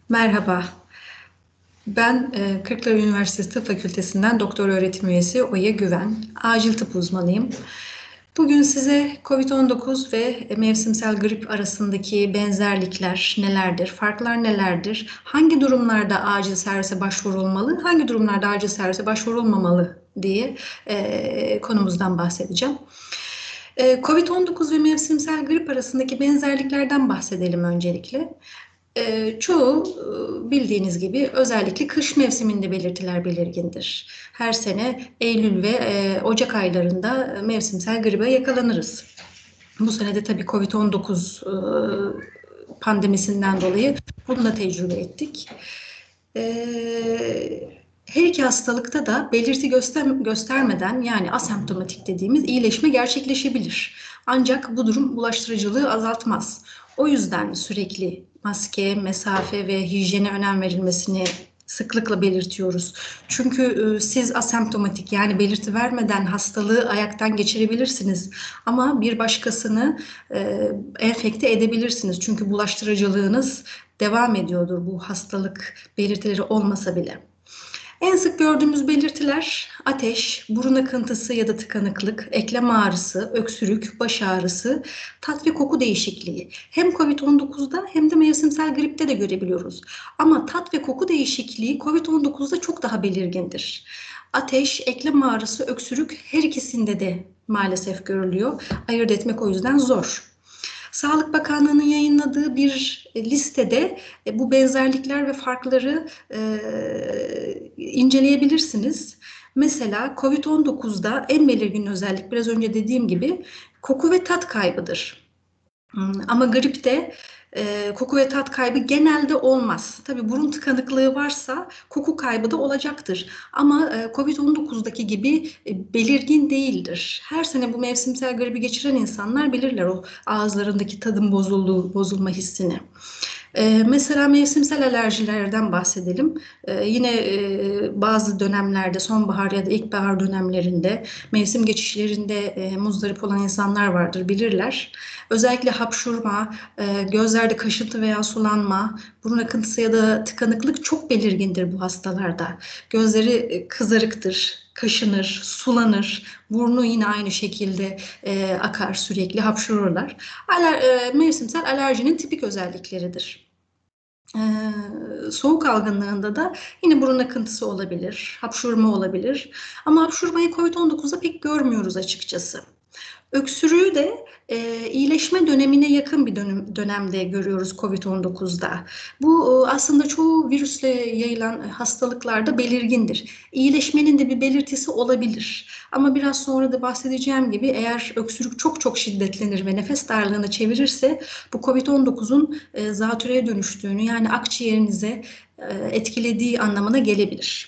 Merhaba, ben Kırklareli Üniversitesi Tıp Fakültesinden doktor öğretim üyesi Oya Güven, acil tıp uzmanıyım. Bugün size COVID-19 ve mevsimsel grip arasındaki benzerlikler nelerdir, farklar nelerdir, hangi durumlarda acil servise başvurulmalı, hangi durumlarda acil servise başvurulmamalı diye konumuzdan bahsedeceğim. COVID-19 ve mevsimsel grip arasındaki benzerliklerden bahsedelim öncelikle. Çoğu bildiğiniz gibi özellikle kış mevsiminde belirtiler belirgindir. Her sene Eylül ve Ocak aylarında mevsimsel gribe yakalanırız. Bu sene de tabii COVID-19 pandemisinden dolayı bunu da tecrübe ettik. Her iki hastalıkta da belirti göstermeden yani asemptomatik dediğimiz iyileşme gerçekleşebilir. Ancak bu durum bulaştırıcılığı azaltmaz. O yüzden sürekli maske, mesafe ve hijyene önem verilmesini sıklıkla belirtiyoruz. Çünkü siz asemptomatik yani belirti vermeden hastalığı ayaktan geçirebilirsiniz. Ama bir başkasını enfekte edebilirsiniz. Çünkü bulaştırıcılığınız devam ediyordur bu hastalık belirtileri olmasa bile. En sık gördüğümüz belirtiler ateş, burun akıntısı ya da tıkanıklık, eklem ağrısı, öksürük, baş ağrısı, tat ve koku değişikliği. Hem COVID-19'da hem de mevsimsel gripte de görebiliyoruz. Ama tat ve koku değişikliği COVID-19'da çok daha belirgindir. Ateş, eklem ağrısı, öksürük her ikisinde de maalesef görülüyor. Ayırt etmek o yüzden zor. Sağlık Bakanlığı'nın yayınladığı bir listede bu benzerlikler ve farkları inceleyebilirsiniz. Mesela COVID-19'da en belirgin özellik biraz önce dediğim gibi koku ve tat kaybıdır. Ama gripte koku ve tat kaybı genelde olmaz. Tabii burun tıkanıklığı varsa koku kaybı da olacaktır. Ama COVID-19'daki gibi belirgin değildir. Her sene bu mevsimsel gribi geçiren insanlar bilirler o ağızlarındaki tadın bozulma hissini. Mesela mevsimsel alerjilerden bahsedelim. Yine bazı dönemlerde, sonbahar ya da ilkbahar dönemlerinde, mevsim geçişlerinde muzdarip olan insanlar vardır, bilirler. Özellikle hapşurma, gözlerde kaşıntı veya sulanma, burun akıntısı ya da tıkanıklık çok belirgindir bu hastalarda. Gözleri kızarıktır, kaşınır, sulanır, burnu yine aynı şekilde akar sürekli, hapşururlar. Mevsimsel alerjinin tipik özellikleridir. Soğuk algınlığında da yine burun akıntısı olabilir, hapşurma olabilir. Ama hapşurmayı COVID-19'da pek görmüyoruz açıkçası. Öksürüğü de iyileşme dönemine yakın bir dönemde görüyoruz COVID-19'da. Bu aslında çoğu virüsle yayılan hastalıklarda belirgindir. İyileşmenin de bir belirtisi olabilir. Ama biraz sonra da bahsedeceğim gibi eğer öksürük çok çok şiddetlenir ve nefes darlığına çevirirse bu COVID-19'un zatürreye dönüştüğünü yani akciğerinize etkilediği anlamına gelebilir.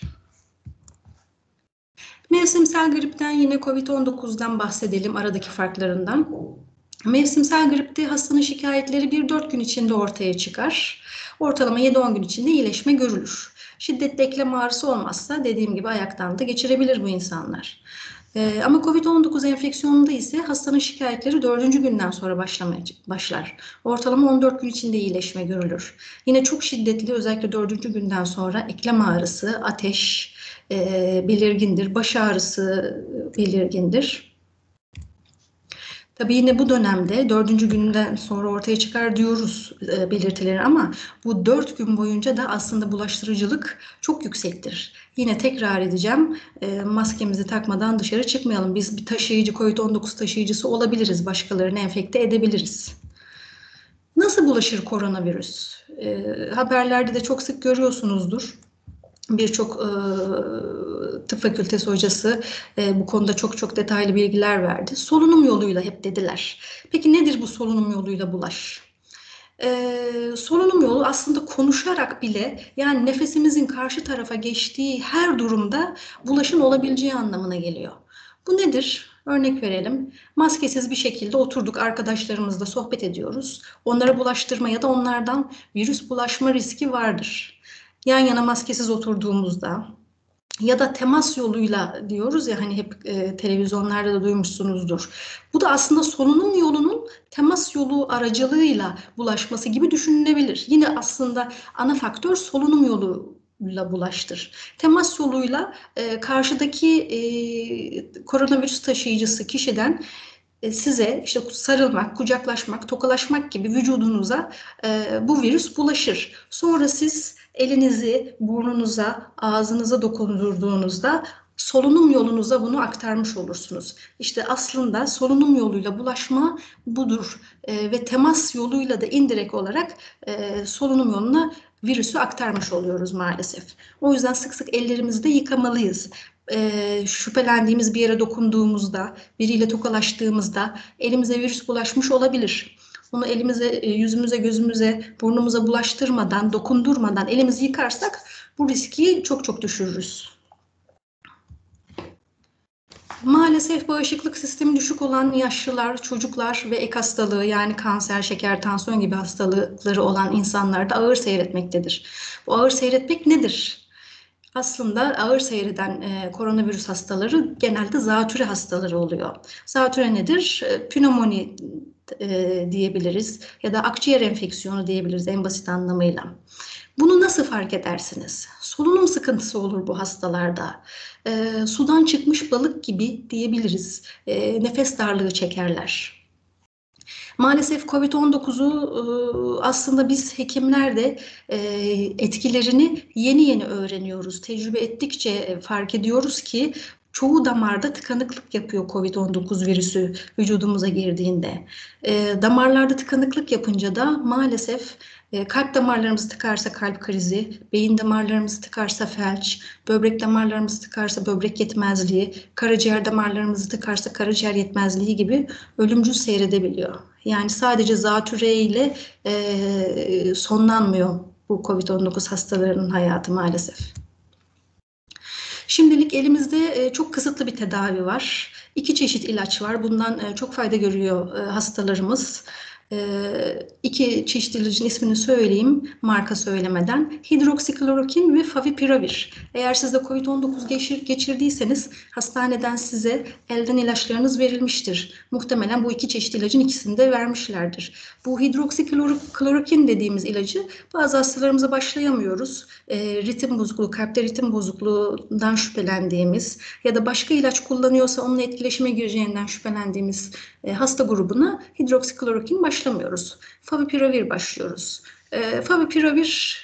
Mevsimsel gripten yine COVID-19'dan bahsedelim aradaki farklarından. Mevsimsel gripte hastanın şikayetleri 1-4 gün içinde ortaya çıkar. Ortalama 7-10 gün içinde iyileşme görülür. Şiddetli eklem ağrısı olmazsa dediğim gibi ayaktan da geçirebilir bu insanlar. Ama COVID-19 enfeksiyonunda ise hastanın şikayetleri 4. günden sonra başlar. Ortalama 14 gün içinde iyileşme görülür. Yine çok şiddetli özellikle 4. günden sonra eklem ağrısı, ateş belirgindir, baş ağrısı belirgindir. Tabii yine bu dönemde 4. günden sonra ortaya çıkar diyoruz belirtileri ama bu 4 gün boyunca da aslında bulaştırıcılık çok yüksektir. Yine tekrar edeceğim, maskemizi takmadan dışarı çıkmayalım. Biz bir taşıyıcı, COVID-19 taşıyıcısı olabiliriz, başkalarını enfekte edebiliriz. Nasıl bulaşır koronavirüs? Haberlerde de çok sık görüyorsunuzdur. Birçok tıp fakültesi hocası bu konuda çok çok detaylı bilgiler verdi. Solunum yoluyla hep dediler. Peki nedir bu solunum yoluyla bulaş? Solunum yolu aslında konuşarak bile yani nefesimizin karşı tarafa geçtiği her durumda bulaşın olabileceği anlamına geliyor. Bu nedir? Örnek verelim. Maskesiz bir şekilde oturduk arkadaşlarımızla sohbet ediyoruz. Onlara bulaştırma ya da onlardan virüs bulaşma riski vardır. Yan yana maskesiz oturduğumuzda Ya da temas yoluyla diyoruz ya, hani hep televizyonlarda da duymuşsunuzdur. Bu da aslında solunum yolunun temas yolu aracılığıyla bulaşması gibi düşünülebilir. Yine aslında ana faktör solunum yoluyla bulaştır. Temas yoluyla karşıdaki koronavirüs taşıyıcısı kişiden size işte sarılmak, kucaklaşmak, tokalaşmak gibi vücudunuza bu virüs bulaşır. Sonra siz elinizi burnunuza, ağzınıza dokundurduğunuzda solunum yolunuza bunu aktarmış olursunuz. İşte aslında solunum yoluyla bulaşma budur. Ve temas yoluyla da indirekt olarak solunum yoluna virüsü aktarmış oluyoruz maalesef. O yüzden sık sık ellerimizi de yıkamalıyız. Şüphelendiğimiz bir yere dokunduğumuzda, biriyle tokalaştığımızda elimize virüs bulaşmış olabilir. Onu elimize, yüzümüze, gözümüze, burnumuza bulaştırmadan, dokundurmadan elimizi yıkarsak bu riski çok çok düşürürüz. Maalesef bağışıklık sistemi düşük olan yaşlılar, çocuklar ve ek hastalığı, yani kanser, şeker, tansiyon gibi hastalıkları olan insanlarda ağır seyretmektedir. Bu ağır seyretmek nedir? Aslında ağır seyreden koronavirüs hastaları genelde zatürre hastaları oluyor. Zatürre nedir? Pnömoni diyebiliriz ya da akciğer enfeksiyonu diyebiliriz en basit anlamıyla. Bunu nasıl fark edersiniz? Solunum sıkıntısı olur bu hastalarda. Sudan çıkmış balık gibi diyebiliriz. Nefes darlığı çekerler. Maalesef COVID-19'u aslında biz hekimler de etkilerini yeni yeni öğreniyoruz. Tecrübe ettikçe fark ediyoruz ki çoğu damarda tıkanıklık yapıyor COVID-19 virüsü vücudumuza girdiğinde. Damarlarda tıkanıklık yapınca da maalesef kalp damarlarımız tıkarsa kalp krizi, beyin damarlarımız tıkarsa felç, böbrek damarlarımız tıkarsa böbrek yetmezliği, karaciğer damarlarımız tıkarsa karaciğer yetmezliği gibi ölümcül seyredebiliyor. Yani sadece zatürre ile sonlanmıyor bu COVID-19 hastalarının hayatı maalesef. Şimdilik elimizde çok kısıtlı bir tedavi var. 2 çeşit ilaç var. Bundan çok fayda görüyor hastalarımız. 2 çeşit ilacın ismini söyleyeyim marka söylemeden. Hidroksiklorokin ve favipiravir. Eğer siz de COVID-19 geçirdiyseniz hastaneden size elden ilaçlarınız verilmiştir. Muhtemelen bu 2 çeşit ilacın ikisini de vermişlerdir. Bu hidroksiklorokin dediğimiz ilacı bazı hastalarımıza başlayamıyoruz. Ritim bozukluğu, kalpte ritim bozukluğundan şüphelendiğimiz ya da başka ilaç kullanıyorsa onunla etkileşime gireceğinden şüphelendiğimiz hasta grubuna hidroksiklorokin başlamıyoruz. Favipiravir başlıyoruz. Favipiravir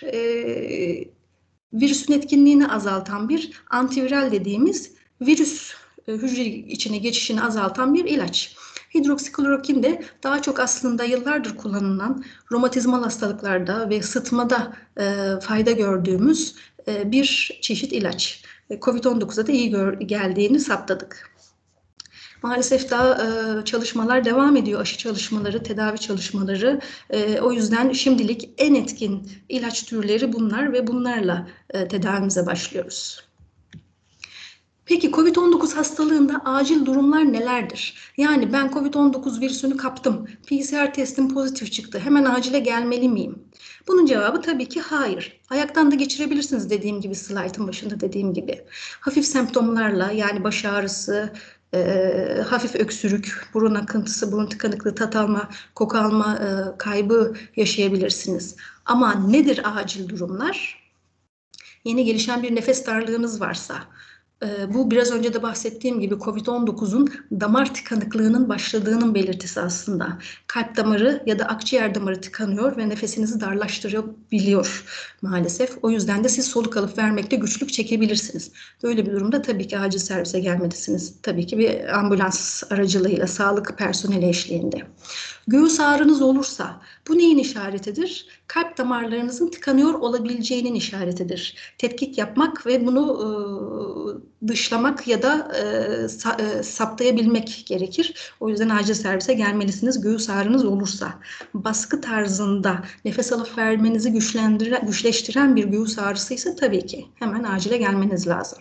virüsün etkinliğini azaltan bir antiviral dediğimiz virüs hücre içine geçişini azaltan bir ilaç. Hidroksiklorokin de daha çok aslında yıllardır kullanılan romatizmal hastalıklarda ve sıtmada fayda gördüğümüz bir çeşit ilaç. COVID-19'da da iyi geldiğini saptadık. Maalesef daha çalışmalar devam ediyor, aşı çalışmaları, tedavi çalışmaları. O yüzden şimdilik en etkin ilaç türleri bunlar ve bunlarla tedavimize başlıyoruz. Peki COVID-19 hastalığında acil durumlar nelerdir? Yani ben COVID-19 virüsünü kaptım, PCR testim pozitif çıktı, hemen acile gelmeli miyim? Bunun cevabı tabii ki hayır. Ayaktan da geçirebilirsiniz dediğim gibi, slaytın başında dediğim gibi. Hafif semptomlarla, yani baş ağrısı, hafif öksürük, burun akıntısı, burun tıkanıklığı, tat alma, koku alma kaybı yaşayabilirsiniz. Ama nedir acil durumlar? Yeni gelişen bir nefes darlığınız varsa, bu biraz önce de bahsettiğim gibi COVID-19'un damar tıkanıklığının başladığının belirtisi aslında. Kalp damarı ya da akciğer damarı tıkanıyor ve nefesinizi darlaştırabiliyor maalesef. O yüzden de siz soluk alıp vermekte güçlük çekebilirsiniz. Böyle bir durumda tabii ki acil servise gelmelisiniz. Tabii ki bir ambulans aracılığıyla, sağlık personeli eşliğinde. Göğüs ağrınız olursa bu neyin işaretidir? Kalp damarlarınızın tıkanıyor olabileceğinin işaretidir. Tetkik yapmak ve bunu dışlamak ya da saptayabilmek gerekir. O yüzden acil servise gelmelisiniz göğüs ağrınız olursa. Baskı tarzında nefes alıp vermenizi güçleştiren bir göğüs ağrısı ise tabii ki hemen acile gelmeniz lazım.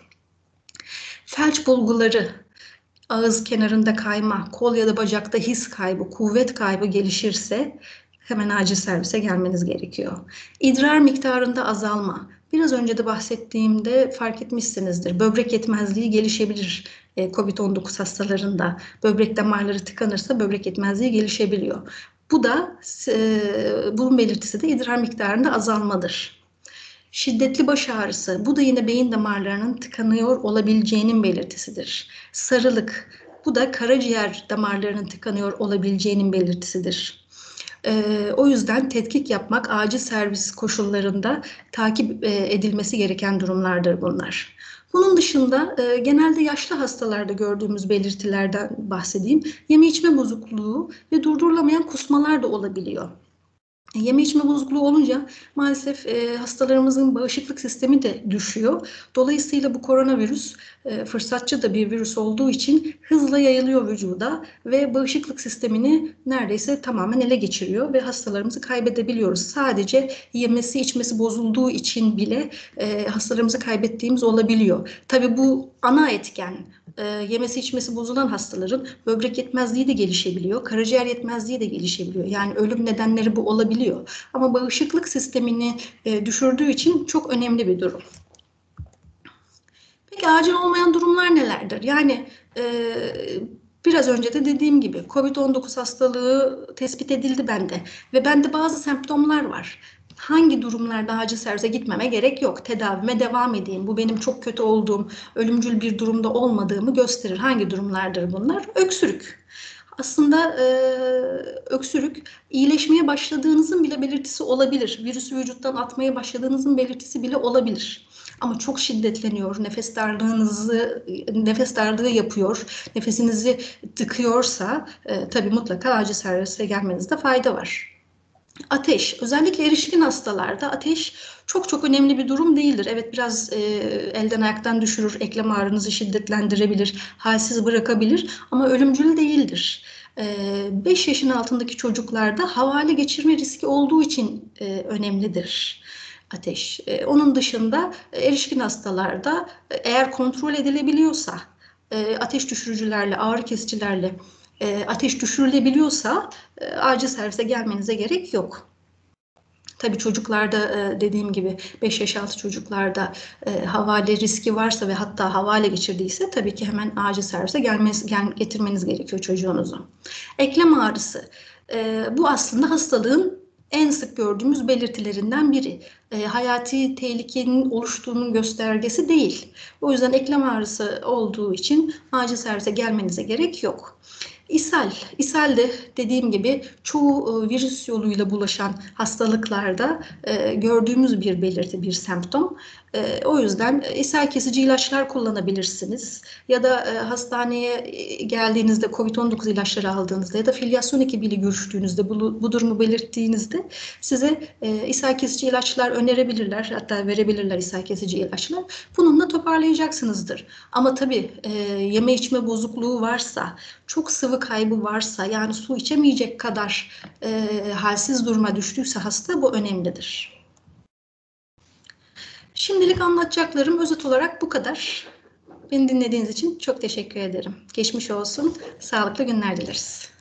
Felç bulguları, ağız kenarında kayma, kol ya da bacakta his kaybı, kuvvet kaybı gelişirse hemen acil servise gelmeniz gerekiyor. İdrar miktarında azalma, Biraz önce de bahsettiğimde fark etmişsinizdir. Böbrek yetmezliği gelişebilir COVID-19 hastalarında. Böbrek damarları tıkanırsa böbrek yetmezliği gelişebiliyor. Bu da bunun belirtisi de idrar miktarında azalmadır. Şiddetli baş ağrısı, bu da yine beyin damarlarının tıkanıyor olabileceğinin belirtisidir. Sarılık, bu da karaciğer damarlarının tıkanıyor olabileceğinin belirtisidir. O yüzden tetkik yapmak acil servis koşullarında takip edilmesi gereken durumlardır bunlar. Bunun dışında genelde yaşlı hastalarda gördüğümüz belirtilerden bahsedeyim. Yeme içme bozukluğu ve durdurulamayan kusmalar da olabiliyor. Yeme içme bozukluğu olunca maalesef hastalarımızın bağışıklık sistemi de düşüyor. Dolayısıyla bu koronavirüs fırsatçı da bir virüs olduğu için hızla yayılıyor vücuda ve bağışıklık sistemini neredeyse tamamen ele geçiriyor ve hastalarımızı kaybedebiliyoruz. Sadece yemesi içmesi bozulduğu için bile hastalarımızı kaybettiğimiz olabiliyor. Tabii bu ana etken. Yemesi içmesi bozulan hastaların böbrek yetmezliği de gelişebiliyor, karaciğer yetmezliği de gelişebiliyor. Yani ölüm nedenleri bu olabiliyor. Ama bağışıklık sistemini düşürdüğü için çok önemli bir durum. Peki acil olmayan durumlar nelerdir? Yani biraz önce de dediğim gibi COVID-19 hastalığı tespit edildi bende ve bende bazı semptomlar var. Hangi durumlarda acil servise gitmeme gerek yok. Tedavime devam edeyim. Bu benim çok kötü olduğum, ölümcül bir durumda olmadığımı gösterir. Hangi durumlardır bunlar? Öksürük. Aslında öksürük iyileşmeye başladığınızın bile belirtisi olabilir. Virüsü vücuttan atmaya başladığınızın belirtisi bile olabilir. Ama çok şiddetleniyor, nefes darlığı yapıyor, nefesinizi tıkıyorsa tabii mutlaka acil servise gelmenizde fayda var. Ateş, özellikle erişkin hastalarda ateş çok çok önemli bir durum değildir. Evet biraz elden ayaktan düşürür, eklem ağrınızı şiddetlendirebilir, halsiz bırakabilir ama ölümcül değildir. 5 yaşın altındaki çocuklarda havale geçirme riski olduğu için önemlidir ateş. Onun dışında erişkin hastalarda eğer kontrol edilebiliyorsa, ateş düşürücülerle, ağrı kesicilerle ateş düşürülebiliyorsa acil servise gelmenize gerek yok. Tabii çocuklarda dediğim gibi 5 yaş altı çocuklarda havale riski varsa ve hatta havale geçirdiyse tabii ki hemen acil servise getirmeniz gerekiyor çocuğunuzu. Eklem ağrısı. Bu aslında hastalığın en sık gördüğümüz belirtilerinden biri. Hayati tehlikenin oluştuğunun göstergesi değil. O yüzden eklem ağrısı olduğu için acil servise gelmenize gerek yok. İshal de dediğim gibi çoğu virüs yoluyla bulaşan hastalıklarda gördüğümüz bir belirti, bir semptom. O yüzden ishal kesici ilaçlar kullanabilirsiniz. Ya da hastaneye geldiğinizde COVID-19 ilaçları aldığınızda ya da filyasyon ekibiyle görüştüğünüzde bu durumu belirttiğinizde size ishal kesici ilaçlar önerebilirler. Hatta verebilirler ishal kesici ilaçlar. Bununla toparlayacaksınızdır. Ama tabii yeme içme bozukluğu varsa, çok sıvı kaybı varsa yani su içemeyecek kadar halsiz duruma düştüyse hasta bu önemlidir. Şimdilik anlatacaklarım özet olarak bu kadar. Beni dinlediğiniz için çok teşekkür ederim. Geçmiş olsun, sağlıklı günler dileriz.